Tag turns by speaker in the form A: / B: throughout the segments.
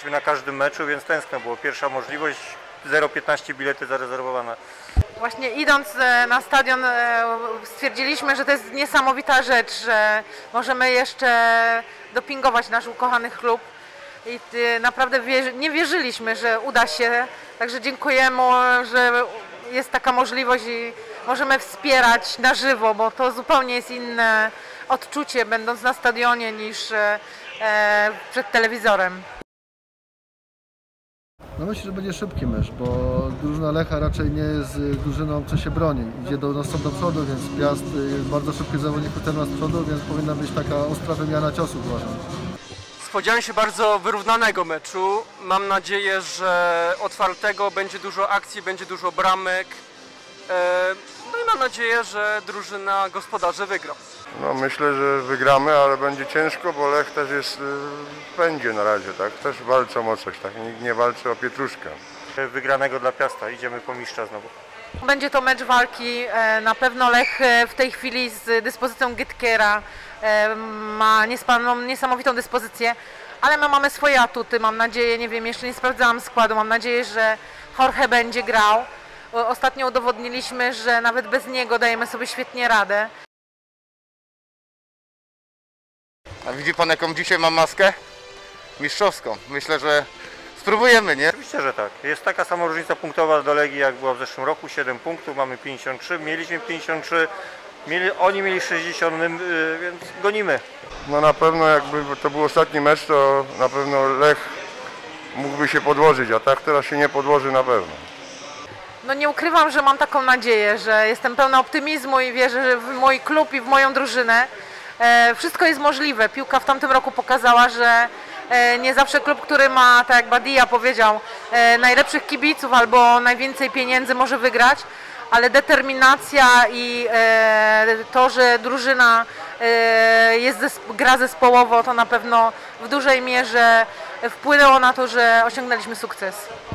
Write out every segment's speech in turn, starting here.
A: jesteśmy na każdym meczu, więc tęskno było. Pierwsza możliwość, 0,15 bilety zarezerwowane.
B: Właśnie idąc na stadion stwierdziliśmy, że to jest niesamowita rzecz, że możemy jeszcze dopingować nasz ukochany klub i naprawdę nie wierzyliśmy, że uda się, także dziękujemy, że jest taka możliwość i możemy wspierać na żywo, bo to zupełnie jest inne odczucie będąc na stadionie niż przed telewizorem.
C: No myślę, że będzie szybki mecz, bo drużyna Lecha raczej nie jest drużyną, co się broni. Idzie do przodu, więc Piast jest bardzo szybki zawodnik z przodu, więc powinna być taka ostra wymiana ciosów, uważam.
D: Spodziewam się bardzo wyrównanego meczu. Mam nadzieję, że otwartego, będzie dużo akcji, będzie dużo bramek. No i mam nadzieję, że drużyna gospodarzy wygra.
E: No myślę, że wygramy, ale będzie ciężko, bo Lech też jest w pędzie na razie, tak? Też walczą o coś, tak? Nikt nie walczy o pietruszkę.
A: Wygranego dla Piasta, idziemy po mistrza znowu.
B: Będzie to mecz walki, na pewno Lech w tej chwili z dyspozycją Gytkera ma niesamowitą dyspozycję, ale my mamy swoje atuty, mam nadzieję, nie wiem, jeszcze nie sprawdzałam składu, mam nadzieję, że Jorge będzie grał. Ostatnio udowodniliśmy, że nawet bez niego dajemy sobie świetnie radę.
F: A widzi pan, jaką dzisiaj mam maskę? Mistrzowską. Myślę, że spróbujemy, nie?
A: Oczywiście, że tak. Jest taka sama różnica punktowa do Legii, jak była w zeszłym roku, 7 punktów, mamy 53, mieliśmy 53, oni mieli 60, więc gonimy.
E: No na pewno jakby to był ostatni mecz, to na pewno Lech mógłby się podłożyć, a tak teraz się nie podłoży na pewno.
B: No nie ukrywam, że mam taką nadzieję, że jestem pełna optymizmu i wierzę w mój klub i w moją drużynę. Wszystko jest możliwe. Piłka w tamtym roku pokazała, że nie zawsze klub, który ma, tak jak Badia powiedział, najlepszych kibiców albo najwięcej pieniędzy może wygrać, ale determinacja i to, że drużyna gra zespołowo, to na pewno w dużej mierze wpłynęło na to, że osiągnęliśmy sukces.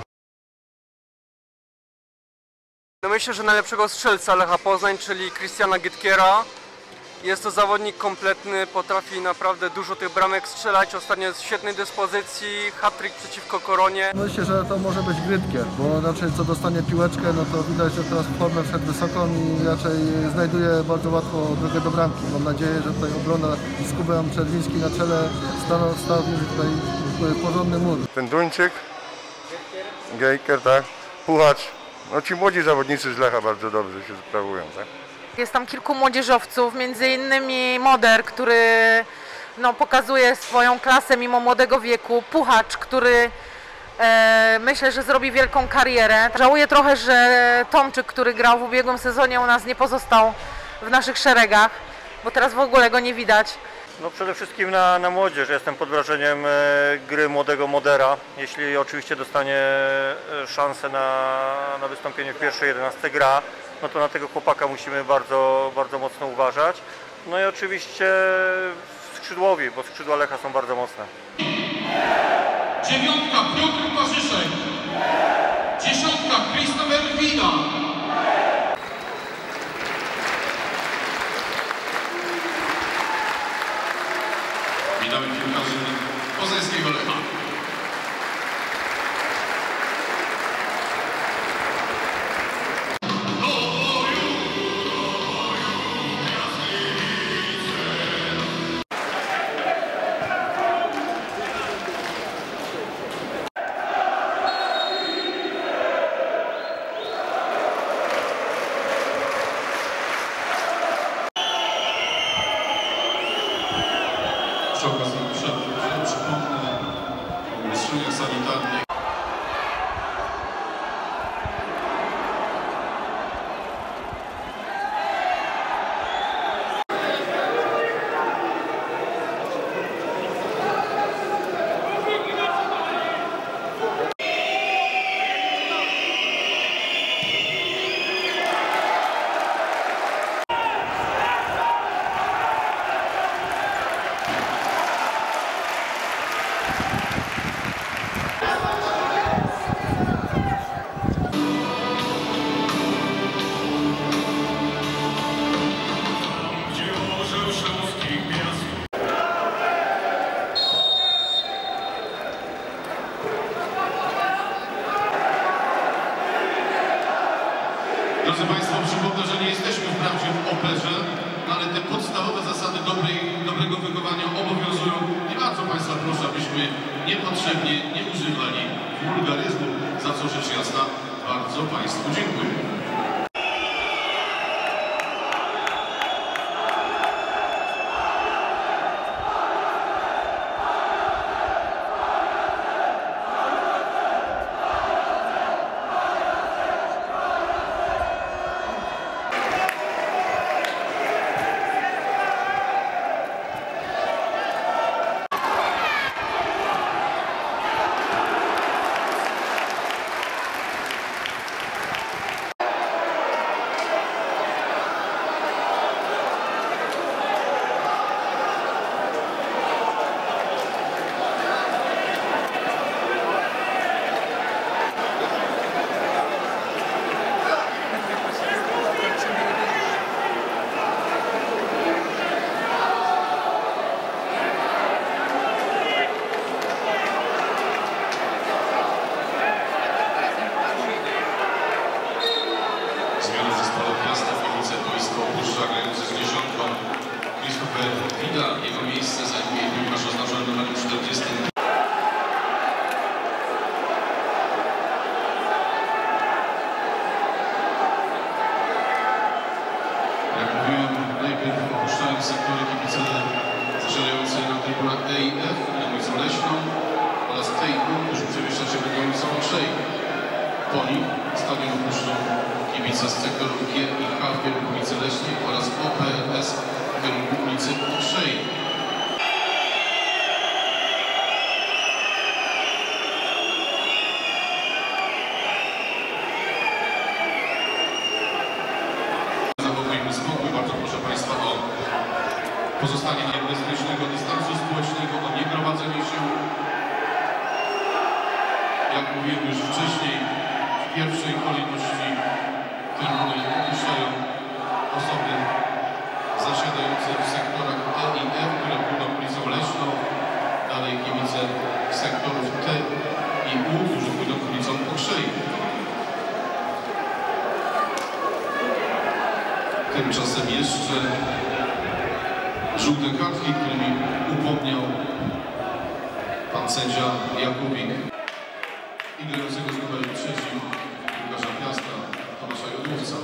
D: No myślę, że najlepszego strzelca Lecha Poznań, czyli Christiana Gytkera. Jest to zawodnik kompletny, potrafi naprawdę dużo tych bramek strzelać, ostatnio jest w świetnej dyspozycji, hat-trick przeciwko Koronie.
C: Myślę, że to może być Grytkier, bo raczej co dostanie piłeczkę, no to widać, że teraz formę wszedł wysoką i raczej znajduje bardzo łatwo drogę do bramki. Mam nadzieję, że tutaj obrona z Kubem Czerwiński na czele stawi tutaj porządny mur.
E: Ten Duńczyk, Gejker, tak? Puchacz. No ci młodzi zawodnicy z Lecha bardzo dobrze się sprawują, tak?
B: Jest tam kilku młodzieżowców, między innymi Moder, który pokazuje swoją klasę mimo młodego wieku, Puchacz, który myślę, że zrobi wielką karierę. Żałuję trochę, że Tomczyk, który grał w ubiegłym sezonie u nas, nie pozostał w naszych szeregach, bo teraz w ogóle go nie widać.
A: No przede wszystkim na młodzież. Jestem pod wrażeniem gry młodego Modera. Jeśli oczywiście dostanie szansę na wystąpienie w pierwszej 11 gra, no to na tego chłopaka musimy bardzo, bardzo mocno uważać. No i oczywiście skrzydłowi, bo skrzydła Lecha są bardzo mocne.
G: 9. Piotr Parzyszek. 10. Christopher Wina. Witamy piłkarzy poznańskiego Lecha. Drodzy Państwo, przypomnę, że nie jesteśmy wprawdzie w operze, ale te podstawowe zasady dobrego wychowania obowiązują i bardzo Państwa proszę, abyśmy niepotrzebnie nie używali wulgaryzmu, za co rzecz jasna bardzo Państwu dziękuję. Christopher Vida, jego miejsce zajmuje piłkarz oznaczony numerem 40. Jak mówiłem, najpierw opuszczając sektory kibice zasiadające na trybunach E i F, na ulicą Leśną oraz T i U, którzy przemieszczać się będą ulicą Okrzej. Po nim stadion opuszczą kibice z sektorów G i H w kierunku ulicy Leśnej oraz OPS w kierunku ulicy Okrzej. Zachowujmy spokój, bardzo proszę Państwa o pozostanie bezpiecznego dystansu społecznego, o niegromadzenie się. Jak mówiłem już wcześniej, w pierwszej kolejności trybuny opuszczają osoby zasiadające w sektorach E i F, które pójdą ulicą Leśną, dalej kibice sektorów T i U, którzy pójdą ulicą Okrzej. Tymczasem jeszcze żółte kartki, którymi upomniał pan sędzia Jakubik i grającego z numerem 3 piłkarza Piasta Tomasza Jodłowca.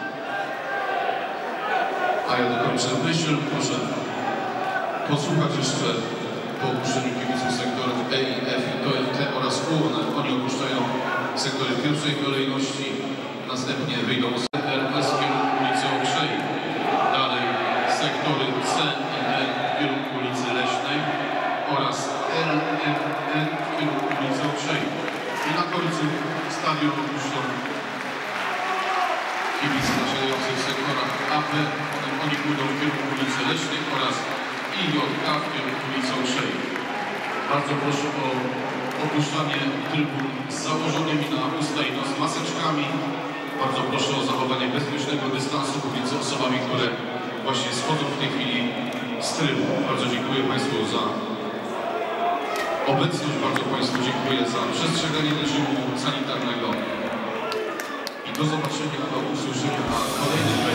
G: A ja dokończę myśl, proszę posłuchać jeszcze po opuszczeniu kibiców sektorów E i F, T oraz U. Oni opuszczają sektory w pierwszej kolejności, następnie wyjdą z RS w kierunku ulicy Okrzej, dalej sektory C i D w kierunku ulicy Leśnej oraz LNN w kierunku ulicy Okrzej. I na końcu stadion opuszczą kibice zasiadający w sektorach AP, oni pójdą w kierunku ulicy Leśnej oraz IJK w kierunku ulicy Okrzej. Bardzo proszę o opuszczanie trybun z założonymi na usta i nos maseczkami. Bardzo proszę o zachowanie bezpiecznego dystansu pomiędzy osobami, które właśnie schodzą w tej chwili z trybu. Bardzo dziękuję Państwu za obecność, bardzo Państwu dziękuję za przestrzeganie reżimu sanitarnego i do zobaczenia, do usłyszenia na kolejnych